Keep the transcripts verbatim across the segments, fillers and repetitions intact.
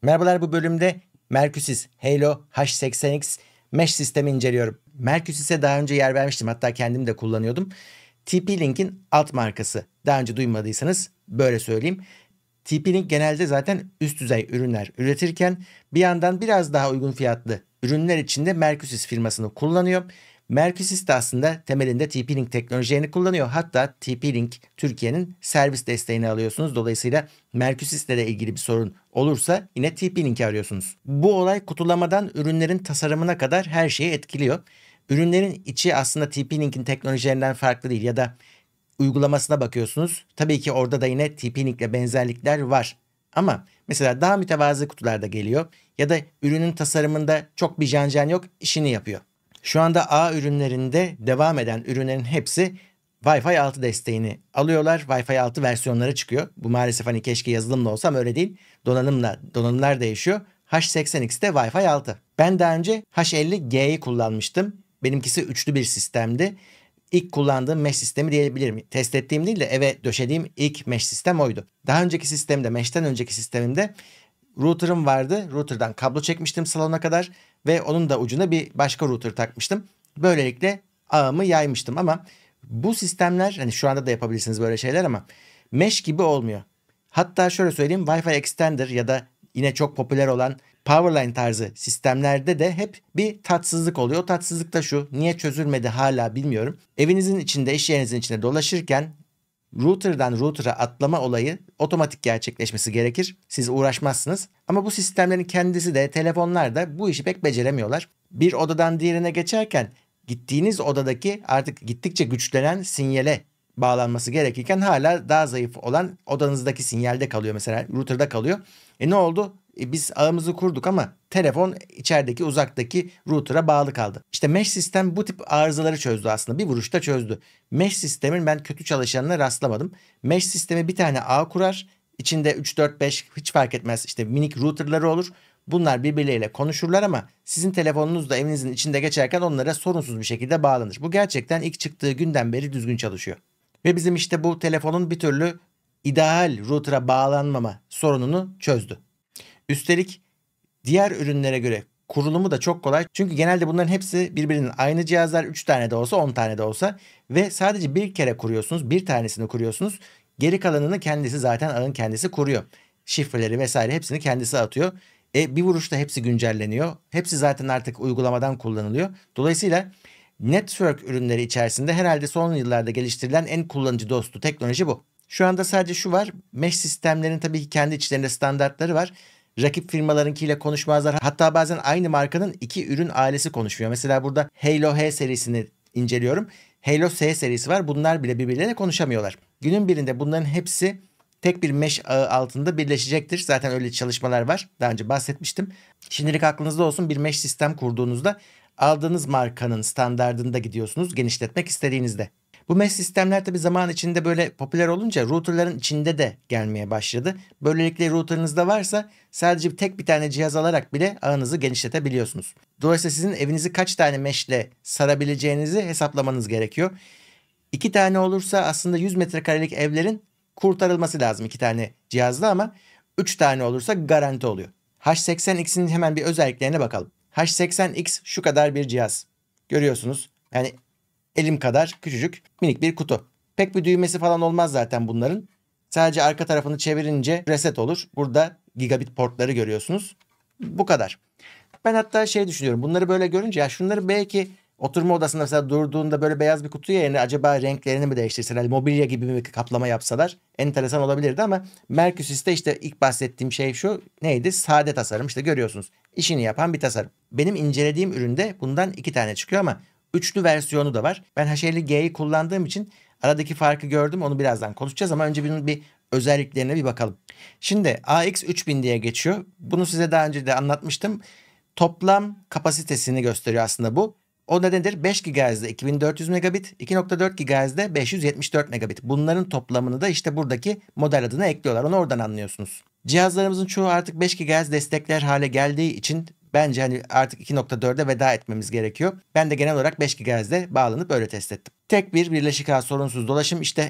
Merhabalar, bu bölümde Mercusys Halo H seksen X Mesh sistemi inceliyorum. Mercusys'e daha önce yer vermiştim, hatta kendim de kullanıyordum. T P-Link'in alt markası. Daha önce duymadıysanız böyle söyleyeyim. T P-Link genelde zaten üst düzey ürünler üretirken bir yandan biraz daha uygun fiyatlı ürünler için de Mercusys firmasını kullanıyor. Mercusys de aslında temelinde T P-Link teknolojilerini kullanıyor. Hatta T P-Link Türkiye'nin servis desteğini alıyorsunuz. Dolayısıyla Mercusys'le de ilgili bir sorun olursa yine T P-Link'i arıyorsunuz. Bu olay kutulamadan ürünlerin tasarımına kadar her şeyi etkiliyor. Ürünlerin içi aslında T P-Link'in teknolojilerinden farklı değil ya da uygulamasına bakıyorsunuz. Tabii ki orada da yine T P-Link'le benzerlikler var. Ama mesela daha mütevazı kutularda geliyor ya da ürünün tasarımında çok bir janjan yok, işini yapıyor. Şu anda A ürünlerinde devam eden ürünlerin hepsi Wi-Fi altı desteğini alıyorlar. Wi-Fi altı versiyonları çıkıyor. Bu maalesef hani keşke yazılımla olsa ama öyle değil. Donanımla donanımlar değişiyor. H seksen X'te Wi-Fi altı. Ben daha önce H elli G'yi kullanmıştım. Benimkisi üçlü bir sistemdi. İlk kullandığım mesh sistemi diyebilirim. Test ettiğim değil de eve döşediğim ilk mesh sistem oydu. Daha önceki sistemde, mesh'ten önceki sistemimde router'ım vardı. Router'dan kablo çekmiştim salona kadar ve onun da ucuna bir başka router takmıştım. Böylelikle ağımı yaymıştım ama bu sistemler, hani şu anda da yapabilirsiniz böyle şeyler ama mesh gibi olmuyor. Hatta şöyle söyleyeyim, Wi-Fi Extender ya da yine çok popüler olan Powerline tarzı sistemlerde de hep bir tatsızlık oluyor. O tatsızlık da şu: niye çözülmedi hala bilmiyorum. Evinizin içinde, iş yerinizin içinde dolaşırken router'dan router'a atlama olayı otomatik gerçekleşmesi gerekir. Siz uğraşmazsınız. Ama bu sistemlerin kendisi de, telefonlar da bu işi pek beceremiyorlar. Bir odadan diğerine geçerken gittiğiniz odadaki artık gittikçe güçlenen sinyale bağlanması gerekirken hala daha zayıf olan odanızdaki sinyalde kalıyor, mesela router'da kalıyor. E ne oldu? E biz ağımızı kurduk ama telefon içerideki, uzaktaki router'a bağlı kaldı. İşte mesh sistem bu tip arızaları çözdü aslında. Bir vuruşta çözdü. Mesh sistemin ben kötü çalışanına rastlamadım. Mesh sistemi bir tane ağ kurar. İçinde üç dört beş hiç fark etmez, işte minik router'ları olur. Bunlar birbirleriyle konuşurlar ama sizin telefonunuz da evinizin içinde geçerken onlara sorunsuz bir şekilde bağlanır. Bu gerçekten ilk çıktığı günden beri düzgün çalışıyor. Ve bizim işte bu telefonun bir türlü ideal router'a bağlanmama sorununu çözdü. Üstelik diğer ürünlere göre kurulumu da çok kolay. Çünkü genelde bunların hepsi birbirinin aynı cihazlar. üç tane de olsa, on tane de olsa ve sadece bir kere kuruyorsunuz. Bir tanesini kuruyorsunuz. Geri kalanını kendisi, zaten ağın kendisi kuruyor. Şifreleri vesaire hepsini kendisi atıyor. E, bir vuruşta hepsi güncelleniyor. Hepsi zaten artık uygulamadan kullanılıyor. Dolayısıyla network ürünleri içerisinde herhalde son yıllarda geliştirilen en kullanıcı dostu teknoloji bu. Şu anda sadece şu var: mesh sistemlerin tabii ki kendi içlerinde standartları var. Rakip firmalarınkiyle konuşmazlar. Hatta bazen aynı markanın iki ürün ailesi konuşuyor. Mesela burada Halo H serisini inceliyorum. Halo S serisi var. Bunlar bile birbirleriyle konuşamıyorlar. Günün birinde bunların hepsi tek bir mesh ağı altında birleşecektir. Zaten öyle çalışmalar var. Daha önce bahsetmiştim. Şimdilik aklınızda olsun, bir mesh sistem kurduğunuzda aldığınız markanın standardında gidiyorsunuz genişletmek istediğinizde. Bu mesh sistemler tabi zaman içinde böyle popüler olunca routerların içinde de gelmeye başladı. Böylelikle routerınızda varsa sadece tek bir tane cihaz alarak bile ağınızı genişletebiliyorsunuz. Dolayısıyla sizin evinizi kaç tane mesh ile sarabileceğinizi hesaplamanız gerekiyor. İki tane olursa aslında yüz metrekarelik evlerin kurtarılması lazım iki tane cihazla, ama üç tane olursa garanti oluyor. H seksen X'in hemen bir özelliklerine bakalım. H seksen X şu kadar bir cihaz. Görüyorsunuz. Yani elim kadar küçücük minik bir kutu. Pek bir düğmesi falan olmaz zaten bunların. Sadece arka tarafını çevirince reset olur. Burada gigabit portları görüyorsunuz. Bu kadar. Ben hatta şey düşünüyorum. Bunları böyle görünce ya şunları belki oturma odasında mesela durduğunda böyle beyaz bir kutuya yerine acaba renklerini mi değiştirseler, mobilya gibi bir kaplama yapsalar enteresan olabilirdi ama Mercusys'te işte ilk bahsettiğim şey şu: neydi? Sade tasarım. İşte görüyorsunuz. İşini yapan bir tasarım. Benim incelediğim üründe bundan iki tane çıkıyor ama üçlü versiyonu da var. Ben H elli G'yi kullandığım için aradaki farkı gördüm. Onu birazdan konuşacağız ama önce bunun bir özelliklerine bir bakalım. Şimdi A X üç bin diye geçiyor. Bunu size daha önce de anlatmıştım. Toplam kapasitesini gösteriyor aslında bu. O da nedir? beş gigahertz'de iki bin dört yüz megabit, iki nokta dört gigahertz'de beş yüz yetmiş dört megabit. Bunların toplamını da işte buradaki model adına ekliyorlar. Onu oradan anlıyorsunuz. Cihazlarımızın çoğu artık beş gigahertz destekler hale geldiği için bence hani artık iki nokta dörde veda etmemiz gerekiyor. Ben de genel olarak beş gigahertz'de bağlanıp öyle test ettim. Tek bir birleşik ağ sorunsuz dolaşım. İşte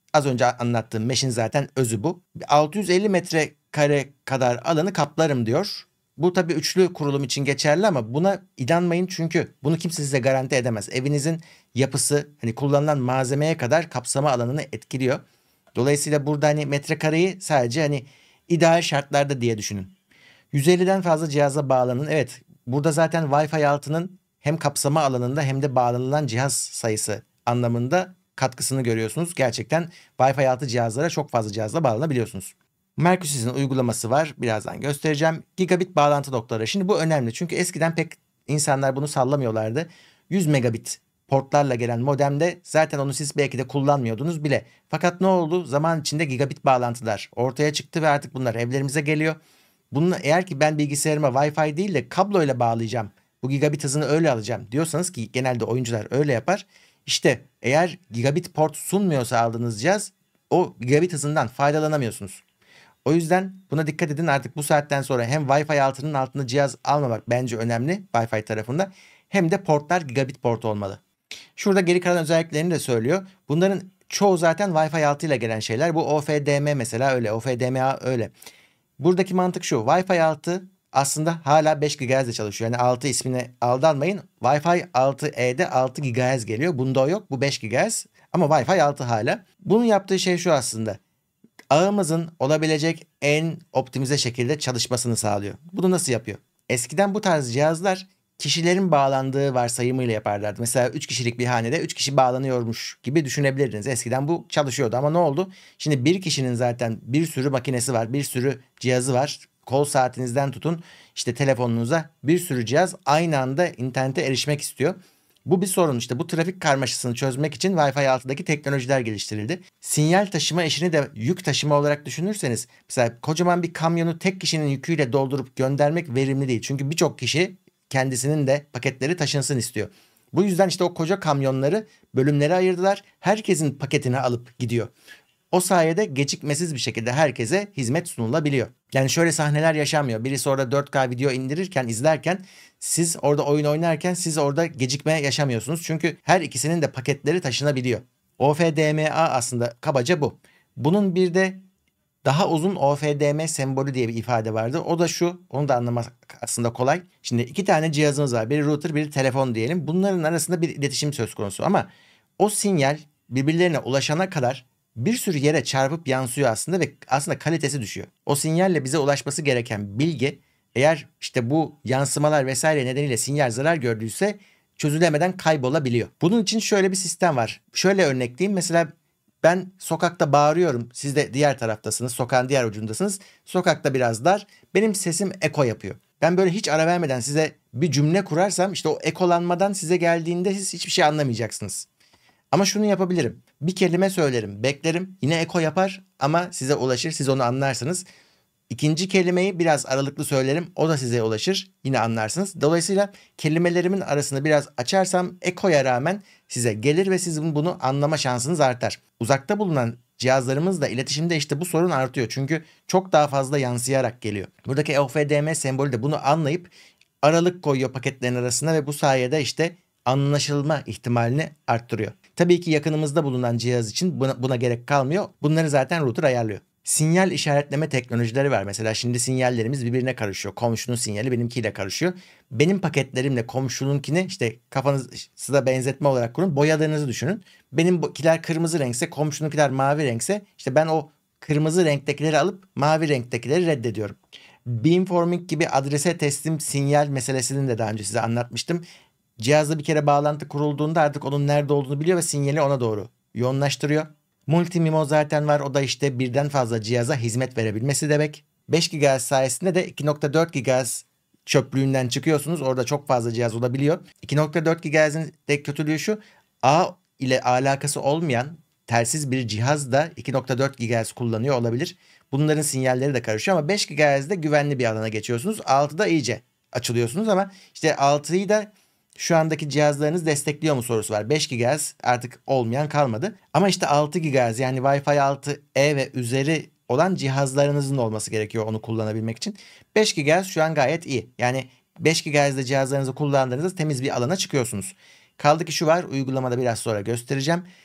Az önce anlattığım mesh'in zaten özü bu. altı yüz elli metrekare kadar alanı kaplarım diyor. Bu tabii üçlü kurulum için geçerli ama buna inanmayın çünkü bunu kimse size garanti edemez. Evinizin yapısı, hani kullanılan malzemeye kadar kapsama alanını etkiliyor. Dolayısıyla burada hani metrekareyi sadece hani ideal şartlarda diye düşünün. yüz elliden fazla cihaza bağlanın. Evet, burada zaten Wi-Fi altının hem kapsama alanında hem de bağlanılan cihaz sayısı anlamında katkısını görüyorsunuz. Gerçekten Wi-Fi altı cihazlara çok fazla cihazla bağlanabiliyorsunuz. Mercusys'in uygulaması var. Birazdan göstereceğim. Gigabit bağlantı noktaları. Şimdi bu önemli. Çünkü eskiden pek insanlar bunu sallamıyorlardı. yüz megabit portlarla gelen modemde zaten onu siz belki de kullanmıyordunuz bile. Fakat ne oldu? Zaman içinde gigabit bağlantılar ortaya çıktı ve artık bunlar evlerimize geliyor. Bunu eğer ki ben bilgisayarıma Wi-Fi değil de kabloyla bağlayacağım, bu gigabit hızını öyle alacağım diyorsanız, ki genelde oyuncular öyle yapar. İşte eğer gigabit port sunmuyorsa aldığınız cihaz, o gigabit hızından faydalanamıyorsunuz. O yüzden buna dikkat edin. Artık bu saatten sonra hem Wi-Fi altının altında cihaz almamak bence önemli Wi-Fi tarafında, hem de portlar gigabit port olmalı. Şurada geri kalan özelliklerini de söylüyor. Bunların çoğu zaten Wi-Fi altı ile gelen şeyler. Bu O F D M mesela öyle, O F D M A öyle. Buradaki mantık şu: Wi-Fi altı aslında hala beş gigahertz ile çalışıyor. Yani altı ismine aldanmayın. Wi-Fi altı E'de altı gigahertz geliyor. Bunda o yok. Bu beş gigahertz. Ama Wi-Fi altı hala. Bunun yaptığı şey şu aslında: ağımızın olabilecek en optimize şekilde çalışmasını sağlıyor. Bunu nasıl yapıyor? Eskiden bu tarz cihazlar kişilerin bağlandığı varsayımıyla yaparlardı. Mesela üç kişilik bir hanede üç kişi bağlanıyormuş gibi düşünebilirdiniz. Eskiden bu çalışıyordu ama ne oldu? Şimdi bir kişinin zaten bir sürü makinesi var, bir sürü cihazı var. Kol saatinizden tutun işte telefonunuza, bir sürü cihaz aynı anda internete erişmek istiyor. Bu bir sorun. İşte bu trafik karmaşasını çözmek için Wi-Fi altıdaki teknolojiler geliştirildi. Sinyal taşıma işini de yük taşıma olarak düşünürseniz, mesela kocaman bir kamyonu tek kişinin yüküyle doldurup göndermek verimli değil. Çünkü birçok kişi kendisinin de paketleri taşınsın istiyor. Bu yüzden işte o koca kamyonları bölümlere ayırdılar. Herkesin paketini alıp gidiyor. O sayede gecikmesiz bir şekilde herkese hizmet sunulabiliyor. Yani şöyle sahneler yaşanmıyor. Birisi orada dört K video indirirken, izlerken, siz orada oyun oynarken siz orada gecikme yaşamıyorsunuz. Çünkü her ikisinin de paketleri taşınabiliyor. O F D M A aslında kabaca bu. Bunun bir de daha uzun O F D M sembolü diye bir ifade vardı. O da şu, onu da anlamak aslında kolay. Şimdi iki tane cihazımız var. Biri router, biri telefon diyelim. Bunların arasında bir iletişim söz konusu ama o sinyal birbirlerine ulaşana kadar bir sürü yere çarpıp yansıyor aslında ve aslında kalitesi düşüyor. O sinyalle bize ulaşması gereken bilgi, eğer işte bu yansımalar vesaire nedeniyle sinyal zarar gördüyse, çözülemeden kaybolabiliyor. Bunun için şöyle bir sistem var. Şöyle örnekleyeyim. Mesela ben sokakta bağırıyorum. Siz de diğer taraftasınız. Sokağın diğer ucundasınız. Sokakta biraz dar. Benim sesim eko yapıyor. Ben böyle hiç ara vermeden size bir cümle kurarsam, işte o ekolanmadan size geldiğinde siz hiçbir şey anlamayacaksınız. Ama şunu yapabilirim. Bir kelime söylerim, beklerim, yine eko yapar ama size ulaşır, siz onu anlarsınız. İkinci kelimeyi biraz aralıklı söylerim, o da size ulaşır, yine anlarsınız. Dolayısıyla kelimelerimin arasını biraz açarsam ekoya rağmen size gelir ve sizin bunu anlama şansınız artar. Uzakta bulunan cihazlarımızla iletişimde işte bu sorun artıyor. Çünkü çok daha fazla yansıyarak geliyor. Buradaki O F D M sembolü de bunu anlayıp aralık koyuyor paketlerin arasına ve bu sayede işte anlaşılma ihtimalini arttırıyor. Tabii ki yakınımızda bulunan cihaz için buna, buna gerek kalmıyor. Bunları zaten router ayarlıyor. Sinyal işaretleme teknolojileri var. Mesela şimdi sinyallerimiz birbirine karışıyor. Komşunun sinyali benimkiyle karışıyor. Benim paketlerimle komşununkini işte kafanızda benzetme olarak kurun. Boyadığınızı düşünün. Benimkiler kırmızı renkse, komşununkiler mavi renkse, işte ben o kırmızı renktekileri alıp mavi renktekileri reddediyorum. Beamforming gibi adrese teslim sinyal meselesini de daha önce size anlatmıştım. Cihazla bir kere bağlantı kurulduğunda artık onun nerede olduğunu biliyor ve sinyali ona doğru yoğunlaştırıyor. Multimimo zaten var. O da işte birden fazla cihaza hizmet verebilmesi demek. beş gigahertz sayesinde de iki nokta dört gigahertz çöplüğünden çıkıyorsunuz. Orada çok fazla cihaz olabiliyor. iki nokta dört gigahertz'in de kötülüğü şu: ağ ile alakası olmayan telsiz bir cihaz da iki nokta dört gigahertz kullanıyor olabilir. Bunların sinyalleri de karışıyor ama beş gigahertz'de güvenli bir alana geçiyorsunuz. altıda iyice açılıyorsunuz ama işte altıyı da şu andaki cihazlarınız destekliyor mu sorusu var. beş gigahertz artık olmayan kalmadı. Ama işte altı gigahertz, yani Wi-Fi altı E ve üzeri olan cihazlarınızın olması gerekiyor onu kullanabilmek için. beş gigahertz şu an gayet iyi. Yani beş gigahertz'de cihazlarınızı kullandığınızda temiz bir alana çıkıyorsunuz. Kaldı ki şu var, uygulamada biraz sonra göstereceğim.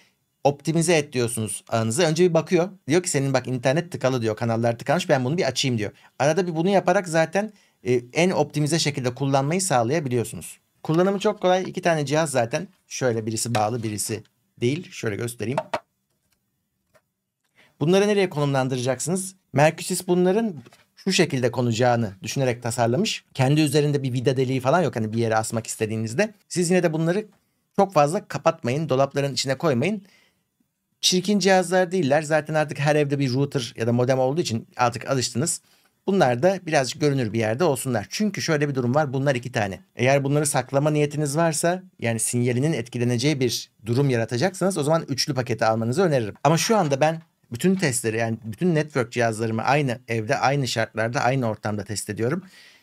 Optimize et diyorsunuz ağınızı. Önce bir bakıyor. Diyor ki senin bak internet tıkalı diyor. Kanallar tıkanmış. Ben bunu bir açayım diyor. Arada bir bunu yaparak zaten e, en optimize şekilde kullanmayı sağlayabiliyorsunuz. Kullanımı çok kolay. İki tane cihaz zaten. Şöyle birisi bağlı, birisi değil. Şöyle göstereyim. Bunları nereye konumlandıracaksınız? Mercusys bunların şu şekilde konacağını düşünerek tasarlamış. Kendi üzerinde bir vida deliği falan yok hani bir yere asmak istediğinizde. Siz yine de bunları çok fazla kapatmayın. Dolapların içine koymayın. Çirkin cihazlar değiller. Zaten artık her evde bir router ya da modem olduğu için artık alıştınız. Bunlar da birazcık görünür bir yerde olsunlar. Çünkü şöyle bir durum var. Bunlar iki tane. Eğer bunları saklama niyetiniz varsa yani sinyalinin etkileneceği bir durum yaratacaksanız o zaman üçlü paketi almanızı öneririm. Ama şu anda ben bütün testleri yani bütün network cihazlarımı aynı evde, aynı şartlarda, aynı ortamda test ediyorum.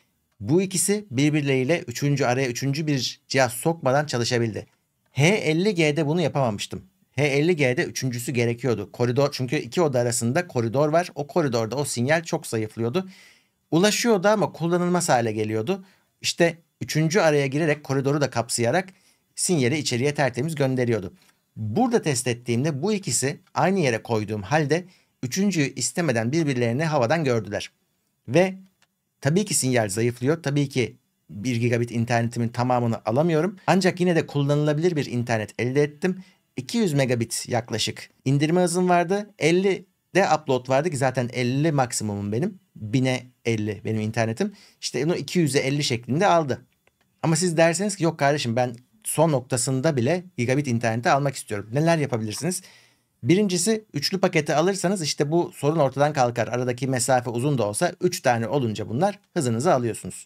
Bu ikisi birbirleriyle üçüncü araya üçüncü bir cihaz sokmadan çalışabildi. H elli G'de bunu yapamamıştım. H elli G'de üçüncüsü gerekiyordu. Koridor çünkü iki oda arasında koridor var. O koridorda o sinyal çok zayıflıyordu. Ulaşıyordu ama kullanılmaz hale geliyordu. İşte üçüncü araya girerek koridoru da kapsayarak sinyali içeriye tertemiz gönderiyordu. Burada test ettiğimde bu ikisi aynı yere koyduğum halde üçüncüyü istemeden birbirlerini havadan gördüler. Ve tabii ki sinyal zayıflıyor. Tabii ki bir gigabit internetimin tamamını alamıyorum. Ancak yine de kullanılabilir bir internet elde ettim. iki yüz megabit yaklaşık indirme hızım vardı. elli de upload vardı ki zaten elli maksimumum benim. bine elli benim internetim. İşte bunu iki yüze elli şeklinde aldı. Ama siz derseniz ki yok kardeşim ben son noktasında bile gigabit interneti almak istiyorum. Neler yapabilirsiniz? Birincisi üçlü paketi alırsanız işte bu sorun ortadan kalkar. Aradaki mesafe uzun da olsa üç tane olunca bunlar hızınızı alıyorsunuz.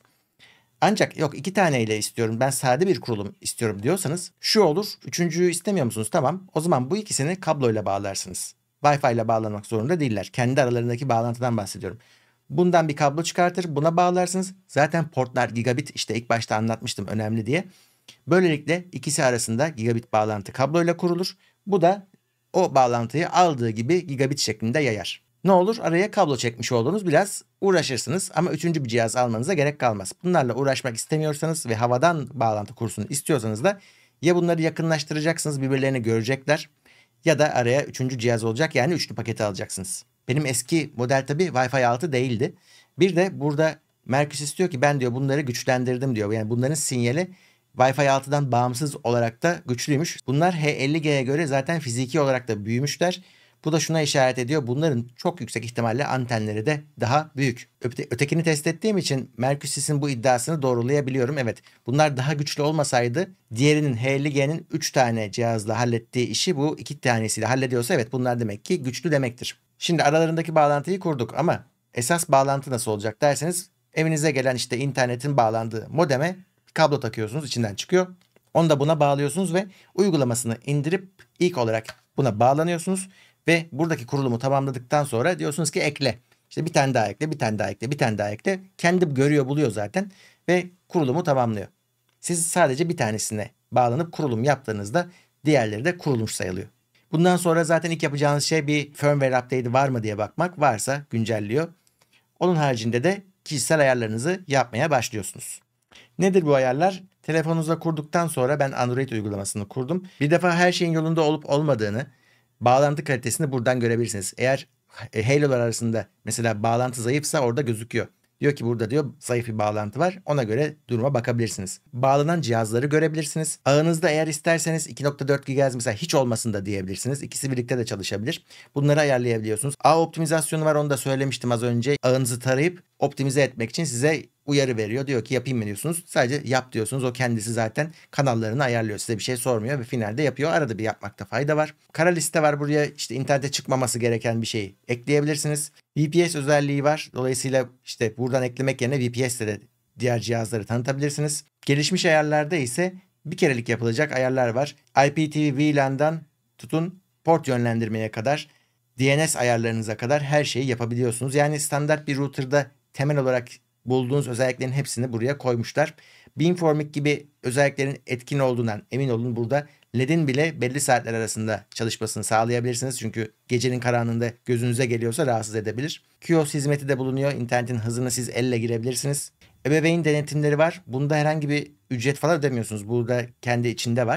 Ancak yok iki taneyle istiyorum ben sade bir kurulum istiyorum diyorsanız şu olur. Üçüncüyü istemiyor musunuz? Tamam. O zaman bu ikisini kabloyla bağlarsınız. Wi-Fi ile bağlanmak zorunda değiller. Kendi aralarındaki bağlantıdan bahsediyorum. Bundan bir kablo çıkartır buna bağlarsınız. Zaten portlar gigabit işte ilk başta anlatmıştım önemli diye. Böylelikle ikisi arasında gigabit bağlantı kabloyla kurulur. Bu da o bağlantıyı aldığı gibi gigabit şeklinde yayar. Ne olur? Araya kablo çekmiş olduğunuz biraz uğraşırsınız ama üçüncü bir cihaz almanıza gerek kalmaz. Bunlarla uğraşmak istemiyorsanız ve havadan bağlantı kursun istiyorsanız da ya bunları yakınlaştıracaksınız birbirlerini görecekler ya da araya üçüncü cihaz olacak yani üçlü paketi alacaksınız. Benim eski model tabii Wi-Fi altı değildi. Bir de burada Mercusys diyor ki ben diyor bunları güçlendirdim diyor. Yani bunların sinyali Wi-Fi altıdan bağımsız olarak da güçlüymüş. Bunlar H elli G'ye göre zaten fiziki olarak da büyümüşler. Bu da şuna işaret ediyor. Bunların çok yüksek ihtimalle antenleri de daha büyük. Öte, ötekini test ettiğim için Mercusys'in bu iddiasını doğrulayabiliyorum. Evet bunlar daha güçlü olmasaydı diğerinin H elli G'nin üç tane cihazla hallettiği işi bu iki tanesiyle hallediyorsa evet bunlar demek ki güçlü demektir. Şimdi aralarındaki bağlantıyı kurduk ama esas bağlantı nasıl olacak derseniz evinize gelen işte internetin bağlandığı modeme kablo takıyorsunuz içinden çıkıyor. Onu da buna bağlıyorsunuz ve uygulamasını indirip ilk olarak buna bağlanıyorsunuz. Ve buradaki kurulumu tamamladıktan sonra diyorsunuz ki ekle. İşte bir tane daha ekle, bir tane daha ekle, bir tane daha ekle. Kendi görüyor buluyor zaten ve kurulumu tamamlıyor. Siz sadece bir tanesine bağlanıp kurulum yaptığınızda diğerleri de kurulmuş sayılıyor. Bundan sonra zaten ilk yapacağınız şey bir firmware update'i var mı diye bakmak. Varsa güncelliyor. Onun haricinde de kişisel ayarlarınızı yapmaya başlıyorsunuz. Nedir bu ayarlar? Telefonunuza kurduktan sonra ben Android uygulamasını kurdum. Bir defa her şeyin yolunda olup olmadığını, bağlantı kalitesini buradan görebilirsiniz. Eğer Halo'lar arasında mesela bağlantı zayıfsa orada gözüküyor. Diyor ki burada diyor zayıf bir bağlantı var. Ona göre duruma bakabilirsiniz. Bağlanan cihazları görebilirsiniz. Ağınızda eğer isterseniz iki nokta dört gigahertz mesela hiç olmasın da diyebilirsiniz. İkisi birlikte de çalışabilir. Bunları ayarlayabiliyorsunuz. Ağ optimizasyonu var onu da söylemiştim az önce. Ağınızı tarayıp optimize etmek için size uyarı veriyor. Diyor ki yapayım mı diyorsunuz. Sadece yap diyorsunuz. O kendisi zaten kanallarını ayarlıyor. Size bir şey sormuyor ve finalde yapıyor. Arada bir yapmakta fayda var. Kara liste var buraya işte internete çıkmaması gereken bir şeyi ekleyebilirsiniz. V P S özelliği var. Dolayısıyla işte buradan eklemek yerine V P S'le de diğer cihazları tanıtabilirsiniz. Gelişmiş ayarlarda ise bir kerelik yapılacak ayarlar var. I P T V V LAN'dan tutun port yönlendirmeye kadar D N S ayarlarınıza kadar her şeyi yapabiliyorsunuz. Yani standart bir router'da temel olarak bulduğunuz özelliklerin hepsini buraya koymuşlar. Beamforming gibi özelliklerin etkin olduğundan emin olun burada L E D'in bile belli saatler arasında çalışmasını sağlayabilirsiniz. Çünkü gecenin karanlığında gözünüze geliyorsa rahatsız edebilir. Q o S hizmeti de bulunuyor. İnternetin hızını siz elle girebilirsiniz. Ebeveyn denetimleri var. Bunda herhangi bir ücret falan ödemiyorsunuz. Burada kendi içinde var.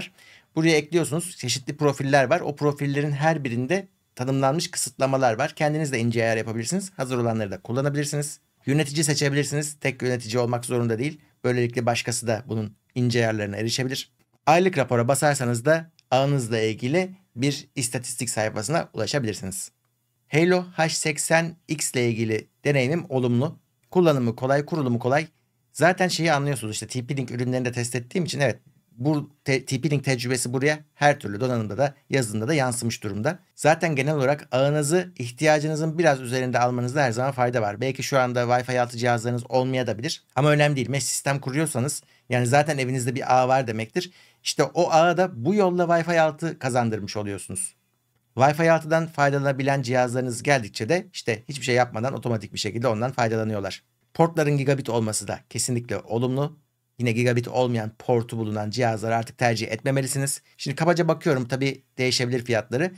Buraya ekliyorsunuz. Çeşitli profiller var. O profillerin her birinde tanımlanmış kısıtlamalar var. Kendiniz de ince ayar yapabilirsiniz. Hazır olanları da kullanabilirsiniz. Yönetici seçebilirsiniz. Tek yönetici olmak zorunda değil. Böylelikle başkası da bunun ince ayarlarına erişebilir. Aylık rapora basarsanız da ağınızla ilgili bir istatistik sayfasına ulaşabilirsiniz. Halo H seksen X ile ilgili deneyimim olumlu. Kullanımı kolay, kurulumu kolay. Zaten şeyi anlıyorsunuz, işte T P-Link ürünlerini de test ettiğim için evet, bu T P-Link tecrübesi buraya her türlü donanımda da yazılımda da yansımış durumda. Zaten genel olarak ağınızı ihtiyacınızın biraz üzerinde almanızda her zaman fayda var. Belki şu anda Wi-Fi altı cihazlarınız olmayabilir ama önemli değil. Mesh sistem kuruyorsanız yani zaten evinizde bir ağ var demektir. İşte o ağa da bu yolla Wi-Fi altı kazandırmış oluyorsunuz. Wi-Fi altıdan faydalanabilen cihazlarınız geldikçe de işte hiçbir şey yapmadan otomatik bir şekilde ondan faydalanıyorlar. Portların gigabit olması da kesinlikle olumlu. Yine gigabit olmayan portu bulunan cihazları artık tercih etmemelisiniz. Şimdi kabaca bakıyorum, tabii değişebilir fiyatları.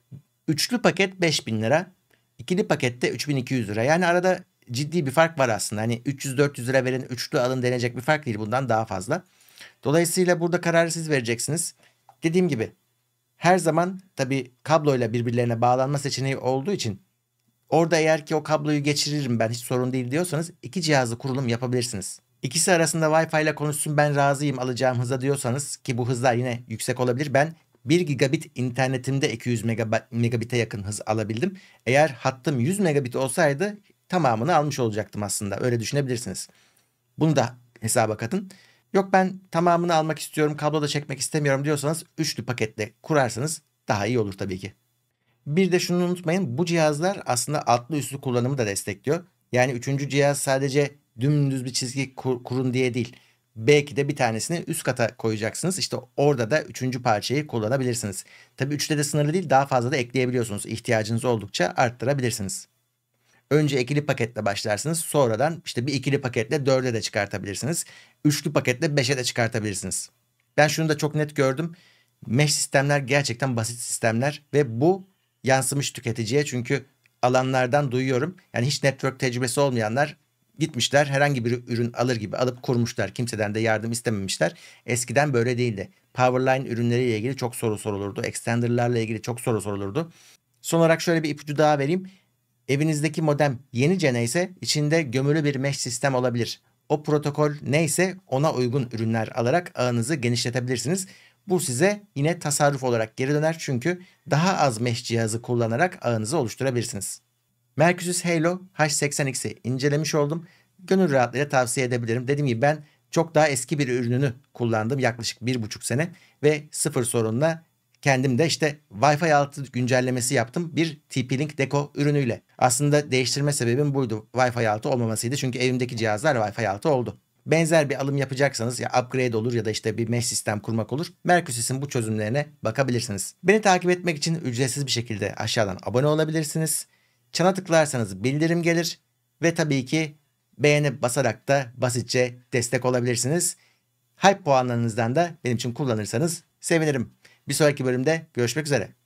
Üçlü paket beş bin lira. İkili pakette üç bin iki yüz lira. Yani arada ciddi bir fark var aslında. Hani üç yüz dört yüz lira verin, üçlü alın denecek bir fark değil, bundan daha fazla. Dolayısıyla burada kararı siz vereceksiniz. Dediğim gibi her zaman tabii kabloyla birbirlerine bağlanma seçeneği olduğu için orada eğer ki o kabloyu geçiririm ben, hiç sorun değil diyorsanız iki cihazlı kurulum yapabilirsiniz. İkisi arasında Wi-Fi ile konuşsun, ben razıyım alacağım hıza diyorsanız, ki bu hızlar yine yüksek olabilir. Ben bir gigabit internetimde iki yüz megabite yakın hız alabildim. Eğer hattım yüz megabit olsaydı tamamını almış olacaktım aslında. Öyle düşünebilirsiniz. Bunu da hesaba katın. Yok ben tamamını almak istiyorum, kablo da çekmek istemiyorum diyorsanız üçlü paketle kurarsanız daha iyi olur tabii ki. Bir de şunu unutmayın, bu cihazlar aslında altlı üstlü kullanımı da destekliyor. Yani üçüncü cihaz sadece dümdüz bir çizgi kur, kurun diye değil. Belki de bir tanesini üst kata koyacaksınız. İşte orada da üçüncü parçayı kullanabilirsiniz. Tabii üçte de sınırlı değil, daha fazla da ekleyebiliyorsunuz. İhtiyacınız oldukça arttırabilirsiniz. Önce ikili paketle başlarsınız. Sonradan işte bir ikili paketle dörde de çıkartabilirsiniz. Üçlü paketle beşe de çıkartabilirsiniz. Ben şunu da çok net gördüm. Mesh sistemler gerçekten basit sistemler ve bu yansımış tüketiciye, çünkü alanlardan duyuyorum. Yani hiç network tecrübesi olmayanlar gitmişler herhangi bir ürün alır gibi alıp kurmuşlar. Kimseden de yardım istememişler. Eskiden böyle değildi. Powerline ürünleriyle ilgili çok soru sorulurdu. Extender'larla ilgili çok soru sorulurdu. Son olarak şöyle bir ipucu daha vereyim. Evinizdeki modem yenicene ise içinde gömülü bir mesh sistem olabilir. O protokol neyse ona uygun ürünler alarak ağınızı genişletebilirsiniz. Bu size yine tasarruf olarak geri döner, çünkü daha az mesh cihazı kullanarak ağınızı oluşturabilirsiniz. Mercusys Halo H seksen X'i incelemiş oldum. Gönül rahatlığıyla tavsiye edebilirim. Dediğim gibi ben çok daha eski bir ürününü kullandım, yaklaşık bir buçuk sene ve sıfır sorunla kendim de işte Wi-Fi altı güncellemesi yaptım bir T P-Link Deco ürünüyle. Aslında değiştirme sebebim buydu. Wi-Fi altı olmamasıydı, çünkü evimdeki cihazlar Wi-Fi altı oldu. Benzer bir alım yapacaksanız ya upgrade olur ya da işte bir mesh sistem kurmak olur, Mercusys'in bu çözümlerine bakabilirsiniz. Beni takip etmek için ücretsiz bir şekilde aşağıdan abone olabilirsiniz. Çana tıklarsanız bildirim gelir ve tabii ki beğeni basarak da basitçe destek olabilirsiniz. Hype puanlarınızdan da benim için kullanırsanız sevinirim. Bir sonraki bölümde görüşmek üzere.